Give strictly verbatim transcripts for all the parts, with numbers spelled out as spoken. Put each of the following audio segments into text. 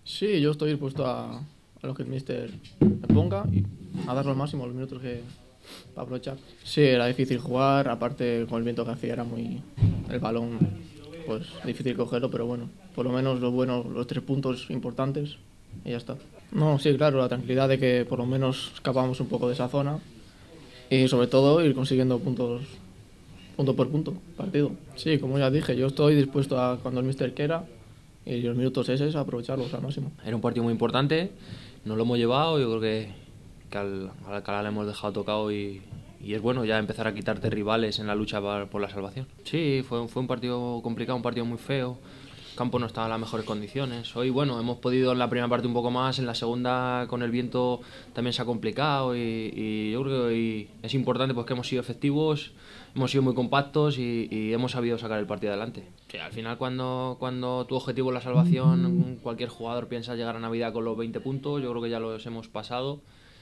Sí, yo estoy dispuesto a, a lo que el míster me ponga y a dar lo máximo los minutos que para aprovechar. Sí, era difícil jugar, aparte con el viento que hacía era muy el balón pues difícil cogerlo, pero bueno, por lo menos lo bueno, los tres puntos importantes y ya está. No, sí, claro, la tranquilidad de que por lo menos escapamos un poco de esa zona y sobre todo ir consiguiendo puntos punto por punto, partido. Sí, como ya dije, yo estoy dispuesto a cuando el míster quiera y los minutos esos a aprovecharlos al máximo. Era un partido muy importante, nos lo hemos llevado, yo creo que, que al, al Alcalá le hemos dejado tocado y, y es bueno ya empezar a quitarte rivales en la lucha por, por la salvación. Sí, fue, fue un partido complicado, un partido muy feo. El campo no estaba en las mejores condiciones. Hoy, bueno, hemos podido en la primera parte un poco más, en la segunda con el viento también se ha complicado y, y yo creo que hoy es importante pues que hemos sido efectivos, hemos sido muy compactos y, y hemos sabido sacar el partido adelante. Sí, al final cuando, cuando tu objetivo es la salvación, cualquier jugador piensa llegar a Navidad con los veinte puntos, yo creo que ya los hemos pasado.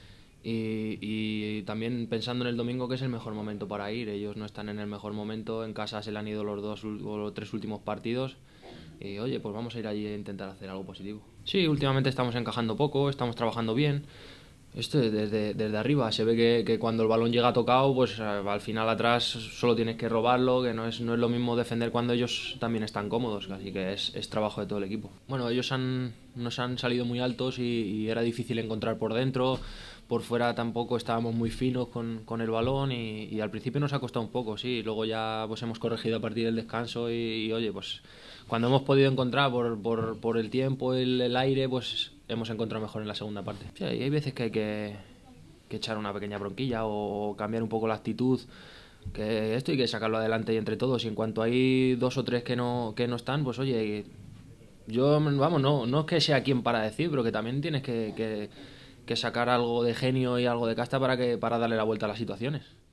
Y, y también pensando en el domingo, que es el mejor momento para ir. Ellos no están en el mejor momento, en casa se le han ido los dos o los tres últimos partidos y oye, pues vamos a ir allí a intentar hacer algo positivo. Sí, últimamente estamos encajando poco, estamos trabajando bien. Esto desde, desde arriba se ve que, que cuando el balón llega tocado, pues al final atrás solo tienes que robarlo, que no es, no es lo mismo defender cuando ellos también están cómodos, así que es, es trabajo de todo el equipo. Bueno, ellos han, nos han salido muy altos y, y era difícil encontrar por dentro, por fuera tampoco estábamos muy finos con, con el balón y, y al principio nos ha costado un poco, sí, luego ya pues hemos corregido a partir del descanso y, y oye, pues cuando hemos podido encontrar por, por, por el tiempo, el, el aire, pues hemos encontrado mejor en la segunda parte. Sí, hay veces que hay que, que echar una pequeña bronquilla o cambiar un poco la actitud, que esto hay que sacarlo adelante y entre todos. Y en cuanto hay dos o tres que no, que no están, pues oye, yo, vamos, no, no es que sea quien para decir, pero que también tienes que, que, que sacar algo de genio y algo de casta para, que, para darle la vuelta a las situaciones.